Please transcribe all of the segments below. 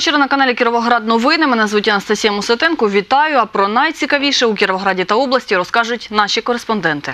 вечора на каналі «Кіровоград новини». Мене звуть Анастасія Мусатенко. Вітаю. А про найцікавіше у Кіровограді та області розкажуть наші кореспонденти.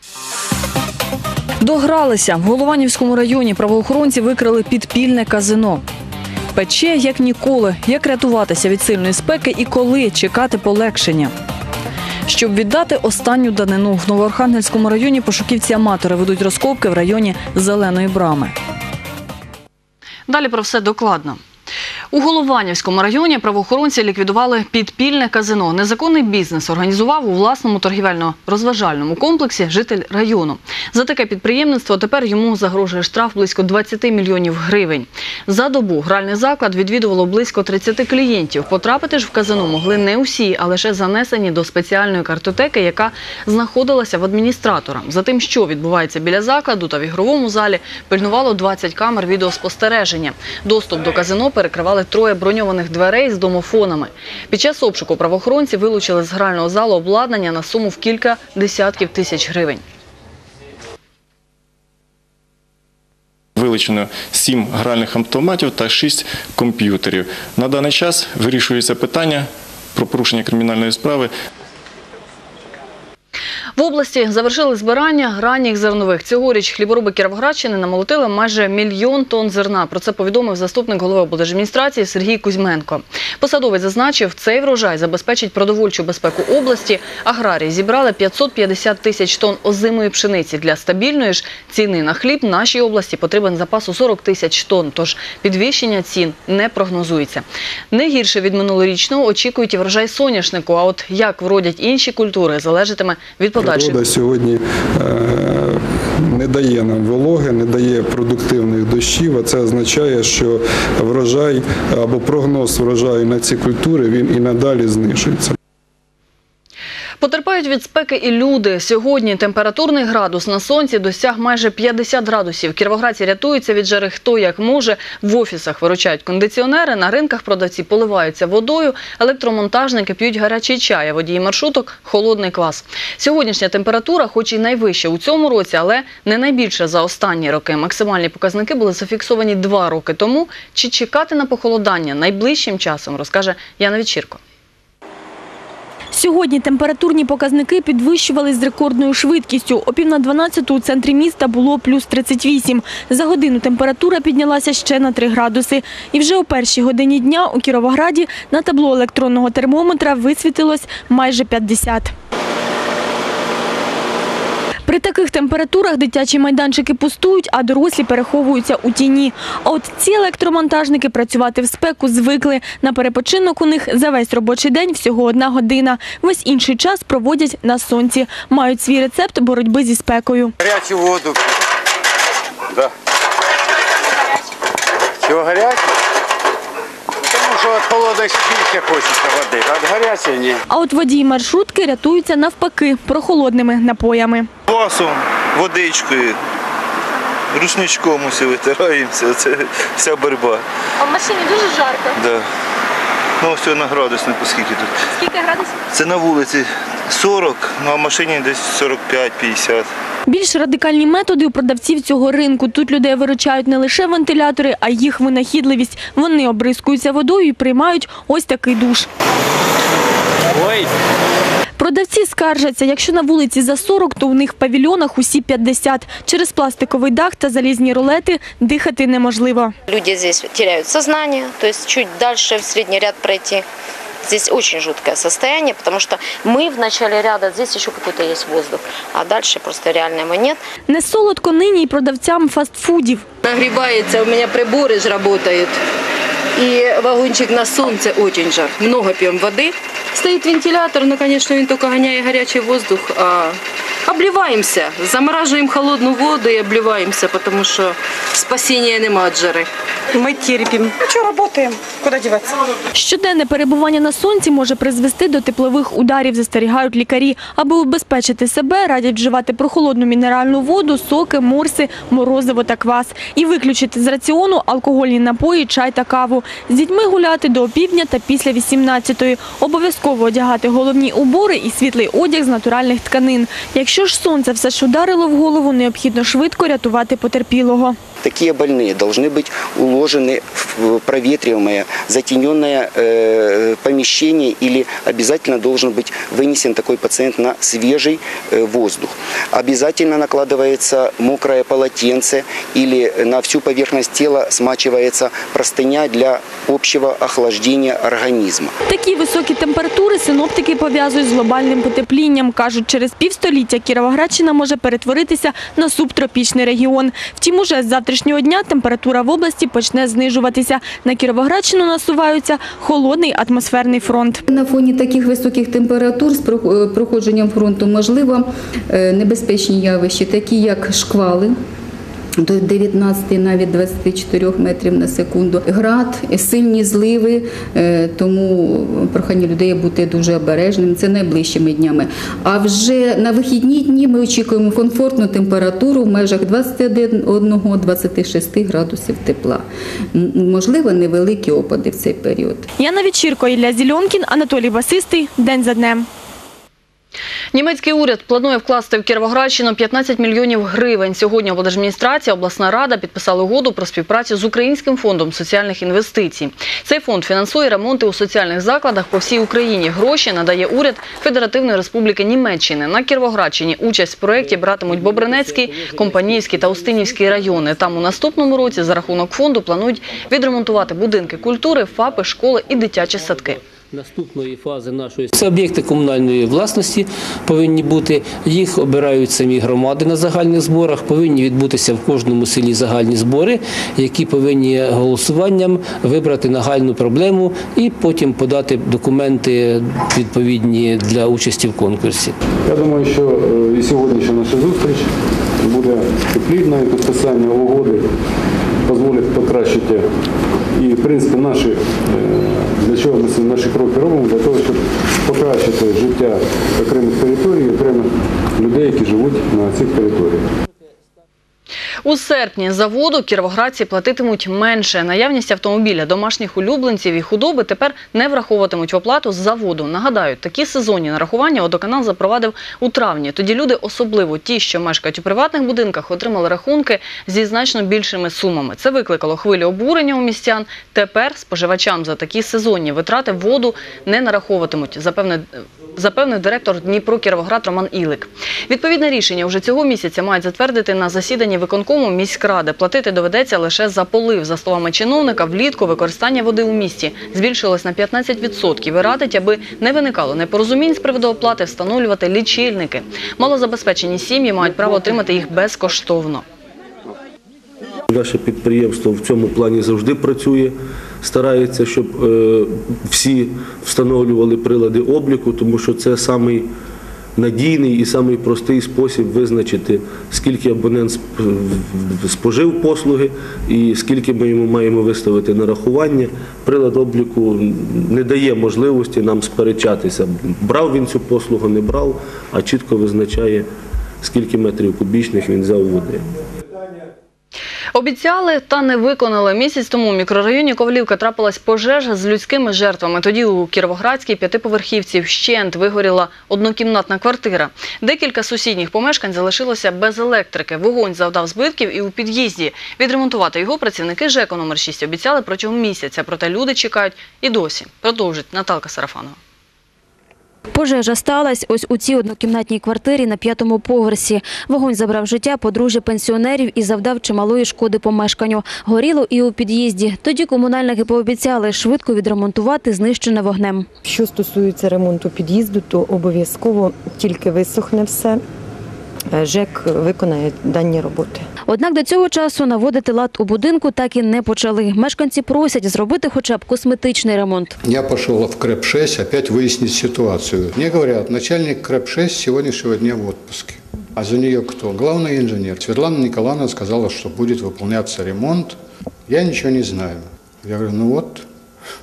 Догралися. В Голованівському районі правоохоронці викрили підпільне казино. Пече як ніколи. Як рятуватися від сильної спеки і коли чекати полегшення? Щоб віддати останню данину, в Новоархангельському районі пошуківці-аматори ведуть розкопки в районі Зеленої Брами. Далі про все докладно. У Голованівському районі правоохоронці ліквідували підпільне казино. Незаконний бізнес організував у власному торгівельно-розважальному комплексі житель району. За таке підприємництво тепер йому загрожує штраф близько 20 мільйонів гривень. За добу гральний заклад відвідувало близько 30 клієнтів. Потрапити ж в казино могли не усі, а лише занесені до спеціальної картотеки, яка знаходилася в адміністратора. За тим, що відбувається біля закладу та в ігровому залі, пильнувало 20 камер відеоспостереження. Доступ до казино перекривали 3 броньованих дверей з домофонами. Під час обшуку правоохоронці вилучили з грального залу обладнання на суму в кілька десятків тисяч гривень. Вилучено 7 гральних автоматів та 6 комп'ютерів. На даний час вирішується питання про порушення кримінальної справи. В області завершили збирання ранніх зернових. Цьогоріч хлібороби Кіровоградщини намолотили майже 1 мільйон тонн зерна. Про це повідомив заступник голови облдержадміністрації Сергій Кузьменко. Посадовець зазначив, цей врожай забезпечить продовольчу безпеку області. Аграрії зібрали 550 тисяч тонн озимої пшениці. Для стабільної ж ціни на хліб нашій області потрібен запас у 40 тисяч тонн. Тож підвищення цін не прогнозується. Не гірше від минулорічного очікують і врожай соняшнику. А от як вродять інші культури, залежатиме від подальших. Природа сьогодні не дає нам вологи, не дає продуктивних дощів, а це означає, що врожай або прогноз врожаю на ці культури, він і надалі знижується. Потерпають від спеки і люди. Сьогодні температурний градус на сонці досяг майже 50 градусів. Кіровоградці рятуються від жари хто як може. В офісах виручають кондиціонери, на ринках продавці поливаються водою, електромонтажники п'ють гарячий чай, а водії маршруток – холодний квас. Сьогоднішня температура, хоч і найвища у цьому році, але не найбільша за останні роки. Максимальні показники були зафіксовані 2 роки тому. Чи чекати на похолодання найближчим часом, розкаже Яна Вечірко. Сьогодні температурні показники підвищувались з рекордною швидкістю. О 11:30 у центрі міста було плюс 38. За годину температура піднялася ще на 3 градуси. І вже о 1-й годині дня у Кіровограді на табло електронного термометра висвітилось майже 50. При таких температурах дитячі майданчики пустують, а дорослі переховуються у тіні. А от ці електромонтажники працювати в спеку звикли. На перепочинок у них за весь робочий день всього 1 година. Весь інший час проводять на сонці. Мають свій рецепт боротьби зі спекою. Гарячу воду. Да. Чого гарячу? Тому що від холоду більше хочеться води, а від гарячої ні. А от водії маршрутки рятуються навпаки прохолодними напоями. Квасом, водичкою, рушничком усі витираємося, це вся боротьба. А в машині дуже жарко? Так. Да. Ну, ось на градусник, оскільки тут. Скільки градусів? Це на вулиці 40, ну а в машині десь 45-50. Більш радикальні методи у продавців цього ринку. Тут людей виручають не лише вентилятори, а й їх винахідливість. Вони обризкуються водою і приймають ось такий душ. Ой! Продавці скаржаться, якщо на вулиці за 40, то у них в павільйонах усі 50. Через пластиковий дах та залізні рулети дихати неможливо. Люди здесь теряют сознание, то есть чуть дальше в средний ряд пройти. Здесь очень жуткое состояние, потому что мы в начале ряда, здесь еще какой-то есть воздух, а дальше просто реального нет. Не солодко нині й продавцям фастфудів. Нагревается, у меня приборы же работают. И вагончик на солнце очень жар. Много пьем воды. Стоит вентилятор, но, конечно, он только гоняет горячий воздух. А обливаемся, замораживаем холодную воду и обливаемся, потому что спасения нема от жары. Мы терпим. Ну что, работаем. Куда деваться? Щоденне перебування на сонці може призвести до теплових ударів, застерігають лікарі. Аби убезпечити себе, радять вживати прохолодну мінеральну воду, соки, морси, морозиво та квас. І виключити з раціону алкогольні напої, чай та каву. З дітьми гуляти до опівдня та після 18-ї. Обов'язково одягати головні убори і світлий одяг з натуральних тканин. Якщо ж сонце все ж ударило в голову, необхідно швидко рятувати потерпілого. Такие больные должны быть уложены в проветриваемое, затененное помещение или обязательно должен быть вынесен такой пациент на свежий воздух. Обязательно накладывается мокрое полотенце или на всю поверхность тела смачивается простыня для общего охлаждения организма. Такі високі температури синоптики пов'язують з глобальним потеплінням. Кажуть, через півстоліття Кіровоградщина може перетворитися на субтропічний регіон. Втім, уже з завтрашнього дня температура в області почне знижуватися. На Кіровоградщину насувається холодний атмосферний фронт. На фоні таких високих температур з проходженням фронту можливо небезпечні явища, такі як шквали, до 19, навіть 24 метрів на секунду. Град, сильні зливи, тому прохання людей бути дуже обережним. Це найближчими днями. А вже на вихідні дні ми очікуємо комфортну температуру в межах 21-26 градусів тепла. Можливо, невеликі опади в цей період. Яна Вечірко, Ілля Зільонкін, Анатолій Басистий. День за днем. Німецький уряд планує вкласти в Кіровоградщину 15 мільйонів гривень. Сьогодні облдержадміністрація, обласна рада підписали угоду про співпрацю з Українським фондом соціальних інвестицій. Цей фонд фінансує ремонти у соціальних закладах по всій Україні. Гроші надає уряд Федеративної Республіки Німеччини. На Кіровоградщині участь в проєкті братимуть Бобринецький, Компанійський та Устинівський райони. Там у наступному році за рахунок фонду планують відремонтувати будинки культури, ФАПи, школи і дитячі садки. Наступної фази нашої – це об'єкти комунальної власності повинні бути. Їх обирають самі громади на загальних зборах. Повинні відбутися в кожному селі загальні збори, які повинні голосуванням вибрати нагальну проблему і потім подати документи відповідні для участі в конкурсі. Я думаю, що і сьогоднішня наша зустріч буде плідною, підписання угоди дозволить покращити і, в принципі, для чого ми наші кроки робимо? Для того, щоб покращити життя окремих територій, окремих людей, які живуть на цих територіях. У серпні за воду кіровоградці платитимуть менше. Наявність автомобіля, домашніх улюбленців і худоби тепер не враховуватимуть в оплату за воду. Нагадаю, такі сезонні нарахування водоканал запровадив у травні. Тоді люди, особливо ті, що мешкають у приватних будинках, отримали рахунки зі значно більшими сумами. Це викликало хвилю обурення у містян. Тепер споживачам за такі сезонні витрати воду не нараховуватимуть, запевнив директор Дніпро-Кіровоград Роман Ілик. Відповідне рішення вже цього місяця мають затвердити на засіданні виконкому міськради. Платити доведеться лише за полив. За словами чиновника, влітку використання води у місті збільшилось на 15% і радить, аби не виникало непорозумінь з приводу оплати, встановлювати лічильники. Малозабезпечені сім'ї мають право отримати їх безкоштовно. Наше підприємство в цьому плані завжди працює, старається, щоб всі встановлювали прилади обліку, тому що це самий надійний і самий простий спосіб визначити, скільки абонент спожив послуги і скільки ми йому маємо виставити нарахування. Прилад обліку не дає можливості нам сперечатися, брав він цю послугу, не брав, а чітко визначає, скільки метрів кубічних він взяв води. Обіцяли та не виконали. Місяць тому у мікрорайоні Ковалівка трапилась пожежа з людськими жертвами. Тоді у Кіровоградській п'ятиповерхівці вщент вигоріла однокімнатна квартира. Декілька сусідніх помешкань залишилося без електрики. Вогонь завдав збитків і у під'їзді. Відремонтувати його працівники ЖЕКу номер 6 обіцяли протягом місяця. Проте люди чекають і досі. Продовжить Наталка Сарафанова. Пожежа сталася ось у цій однокімнатній квартирі на 5-му поверсі. Вогонь забрав життя подружжя пенсіонерів і завдав чималої шкоди помешканню. Горіло і у під'їзді. Тоді комунальники пообіцяли швидко відремонтувати знищене вогнем. Що стосується ремонту під'їзду, то обов'язково тільки висохне все, ЖЕК виконає дані роботи. Однак до цього часу наводити лад у будинку так і не почали. Мешканці просять зробити хоча б косметичний ремонт. Я пішов в КРЕП-6 опять вияснити ситуацію. Мені говорять, начальник КРЕП-6 сьогоднішнього дня в відпустці. А за нею хто? Главный инженер. Светлана Николаевна сказала, что будет выполняться ремонт. Я ничего не знаю. Я говорю, ну вот,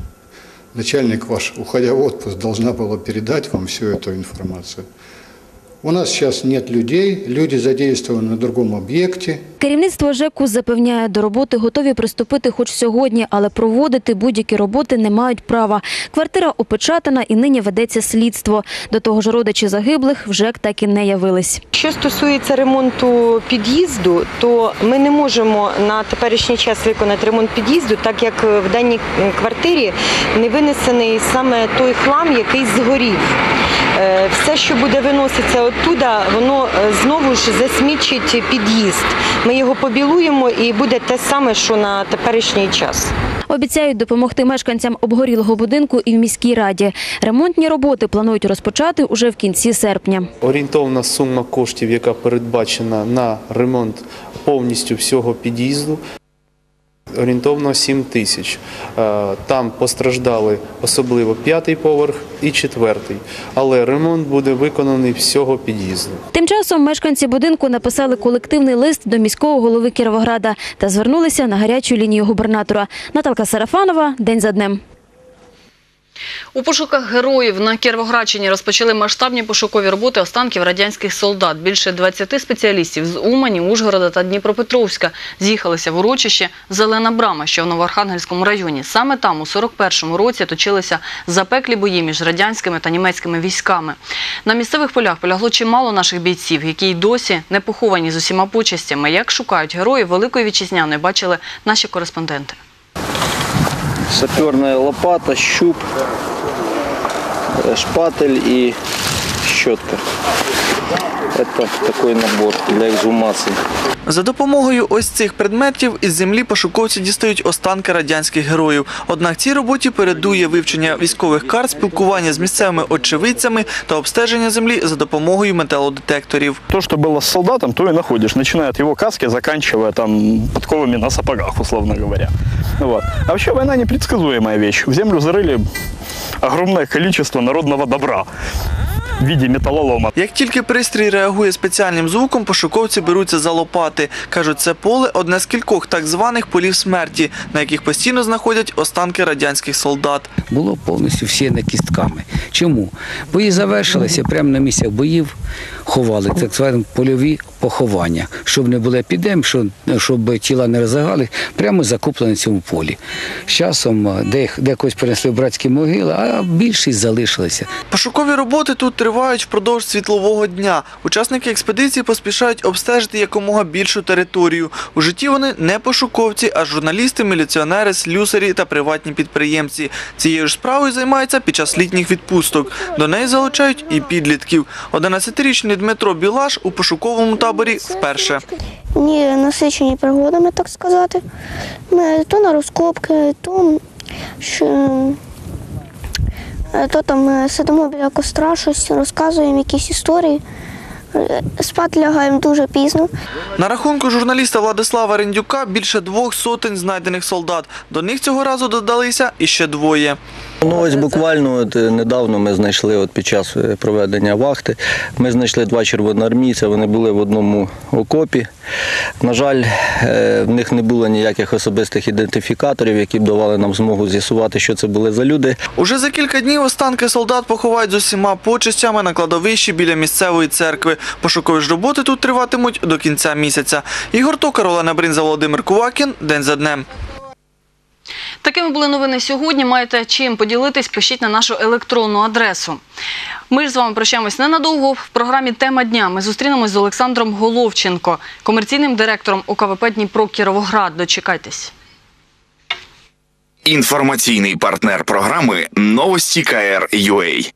начальник ваш, уходя в отпуск, должна была передать вам всю эту информацию. У нас сейчас нет людей, люди задействованы на другом объекте. Керівництво ЖЕКу запевняє, до роботи готові приступити хоч сьогодні, але проводити будь-які роботи не мають права. Квартира опечатана і нині ведеться слідство. До того ж, родичі загиблих в ЖЕК так і не явились. Що стосується ремонту під'їзду, то ми не можемо на теперішній час виконати ремонт під'їзду, так як в даній квартирі не винесений саме той хлам, який згорів. Все, що буде виноситися оттуда, воно знову ж засмічить під'їзд. Ми його побілуємо і буде те саме, що на теперішній час. Обіцяють допомогти мешканцям обгорілого будинку і в міській раді. Ремонтні роботи планують розпочати уже в кінці серпня. Орієнтовна сума коштів, яка передбачена на ремонт повністю всього під'їзду, орієнтовно 7 тисяч. Там постраждали особливо 5-й поверх і 4-й. Але ремонт буде виконаний всього під'їзду. Тим часом мешканці будинку написали колективний лист до міського голови Кіровограда та звернулися на гарячу лінію губернатора. Наталка Сарафанова, день за днем. У пошуках героїв на Кіровоградщині розпочали масштабні пошукові роботи останків радянських солдат. Більше 20 спеціалістів з Умані, Ужгорода та Дніпропетровська з'їхалися в урочище «Зелена брама», що в Новоархангельському районі. Саме там у 41-му році точилися запеклі бої між радянськими та німецькими військами. На місцевих полях полягло чимало наших бійців, які й досі не поховані з усіма почестями. Як шукають героїв Великої Вітчизняної, бачили наші кореспонденти. Саперная лопата, щуп, шпатель и щетка. Это такой набор для эксгумации. За допомогою ось цих предметів із землі пошуковці дістають останки радянських героїв. Однак цій роботі передує вивчення військових карт, спілкування з місцевими очевидцями та обстеження землі за допомогою металодетекторів. То, что было с солдатом, то и находишь, начиная от его каски, заканчивая там подковами на сапогах, условно говоря. Вот. А вообще война непредсказуемая вещь. В землю зарыли огромное количество народного добра в виде металолома. Як тільки пристрій реагує спеціальним звуком, пошуковці беруться за лопати. Кажуть, це поле – одне з кількох так званих полів смерті, на яких постійно знаходять останки радянських солдат. Було повністю всіяне кістками. Чому? Бої завершилися, прямо на місцях боїв ховали, так звані польові поховання. Щоб не було епідемій, щоб тіла не розлагали, прямо закуплені в цьому полі. З часом декось перенесли в братські могили, а більшість залишилися. Пошукові роботи тут тривають впродовж світлового дня. Учасники експедиції поспішають обстежити якомога більшу територію. У житті вони не пошуковці, а журналісти, міліціонери, слюсарі та приватні підприємці. Цією ж справою займаються під час літніх відпусток. До неї залучають і підлітків. 11-річний Дмитро Білаш у пошуковому таборі вперше. Ні, насичені пригодами, так сказати. Ми то на розкопки, то там сидимо біля костра, щось розказуємо, якісь історії. Спати лягаємо дуже пізно. На рахунку журналіста Владислава Рендюка більше 200 знайдених солдат. До них цього разу додалися іще 2. Ну ось буквально недавно ми знайшли під час проведення вахти, ми знайшли 2 червоноармійця, вони були в одному окопі. На жаль, в них не було ніяких особистих ідентифікаторів, які б давали нам змогу з'ясувати, що це були за люди. Уже за кілька днів останки солдат поховають з усіма почестями на кладовищі біля місцевої церкви. Пошукові ж роботи тут триватимуть до кінця місяця. Ігор Токар, Олена Бринза, Володимир Кувакін. День за днем. Такими були новини сьогодні. Маєте чим поділитись, пишіть на нашу електронну адресу. Ми ж з вами прощаємось ненадовго. В програмі «Тема дня» ми зустрінемось з Олександром Головченко, комерційним директором ОКВП «Дніпро Кіровоград». Дочекайтесь. Інформаційний партнер програми «Новості КР.UA».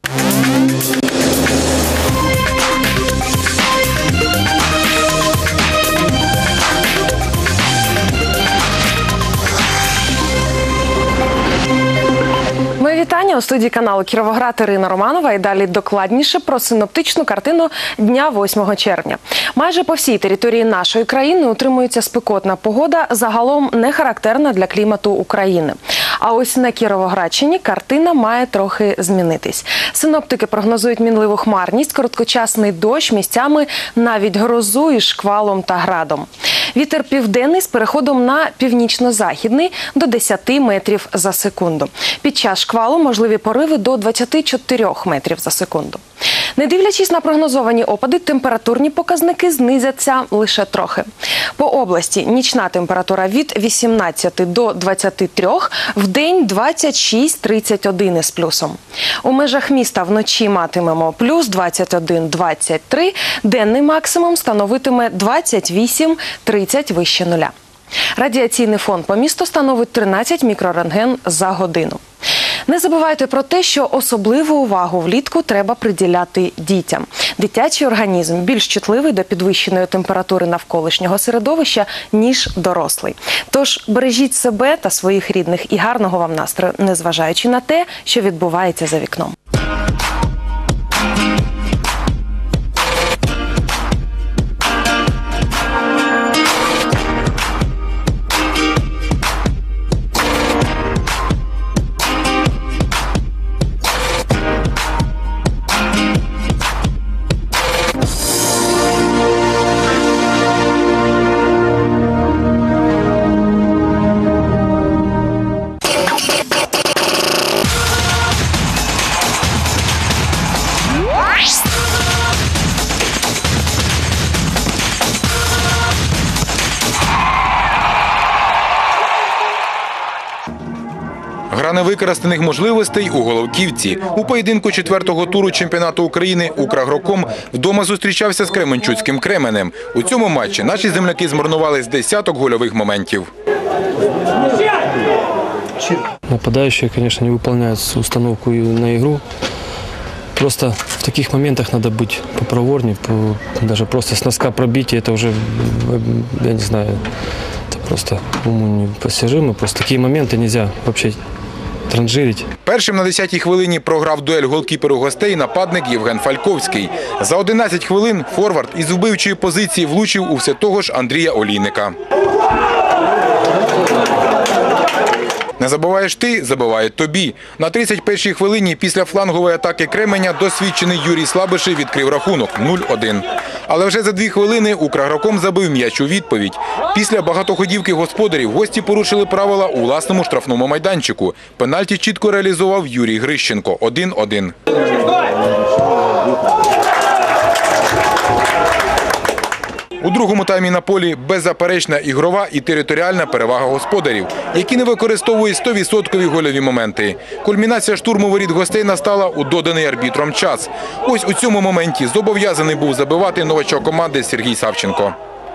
Вітання у студії каналу «Кіровоград» Ірина Романова і далі докладніше про синоптичну картину дня 8 червня. Майже по всій території нашої країни утримується спекотна погода, загалом не характерна для клімату України. А ось на Кіровоградщині картина має трохи змінитись. Синоптики прогнозують мінливу хмарність, короткочасний дощ, місцями навіть грозу із шквалом та градом. Вітер південний з переходом на північно-західний до 10 метрів за секунду. Під час шквалу можливі пориви до 24 метрів за секунду. Не дивлячись на прогнозовані опади, температурні показники знизяться лише трохи. По області нічна температура від 18 до 23, в день 26-31 із плюсом. У межах міста вночі матимемо плюс 21-23, денний максимум становитиме 28-30 вище нуля. Радіаційний фон по місту становить 13 мікрорентген за годину. Не забувайте про те, що особливу увагу влітку треба приділяти дітям. Дитячий організм більш чутливий до підвищеної температури навколишнього середовища, ніж дорослий. Тож бережіть себе та своїх рідних і гарного вам настрою, незважаючи на те, що відбувається за вікном. Гра невикористаних можливостей у Головківці. У поєдинку 4-го туру чемпіонату України «Украгроком» вдома зустрічався з кременчуцьким «Кременем». У цьому матчі наші земляки змарнували з десяток гольових моментів. Нападающие, конечно, не выполняют установку на игру. Просто в таких моментах надо быть попроворнее, даже просто с носка пробить, это уже, я не знаю, это просто уму непостижимо. Просто такие моменты нельзя вообще транжирить. Першим на 10-й хвилині програв дуель голкіперу гостей нападник Євген Фальковський. За 11 хвилин форвард із вбивчої позиції влучив у все того ж Андрія Олійника. Не забуваєш ти – забивають тобі. На 31-й хвилині після флангової атаки Кременя досвідчений Юрій Слабиший відкрив рахунок 0-1. Але вже за 2 хвилини «Украгроком» забив м'яч у відповідь. Після багатоходівки господарів гості порушили правила у власному штрафному майданчику. Пенальті чітко реалізував Юрій Грищенко – 1-1. У другому таймі на полі беззаперечна ігрова і територіальна перевага господарів, які не використовують 100% гольові моменти. Кульмінація штурму воріт гостей настала у доданий арбітром час. Ось у цьому моменті зобов'язаний був забивати новачок команди Сергій Савченко.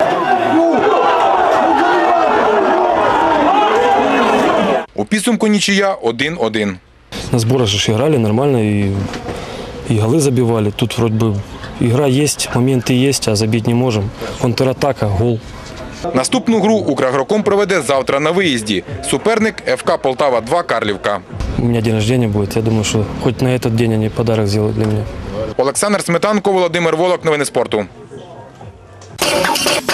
У підсумку нічия 1-1. На сборах же играли нормально и голы забивали. Тут вроде бы игра есть, моменты есть, а забить не можем. Контратака, гол. Наступну гру «Украгроком» проведе завтра на виїзді. Суперник ФК Полтава-2 Карлівка. У меня день рождения будет. Я думаю, что хоть на этот день они подарок сделают для меня. Олександр Сметанко, Володимир Волок. Новини спорту.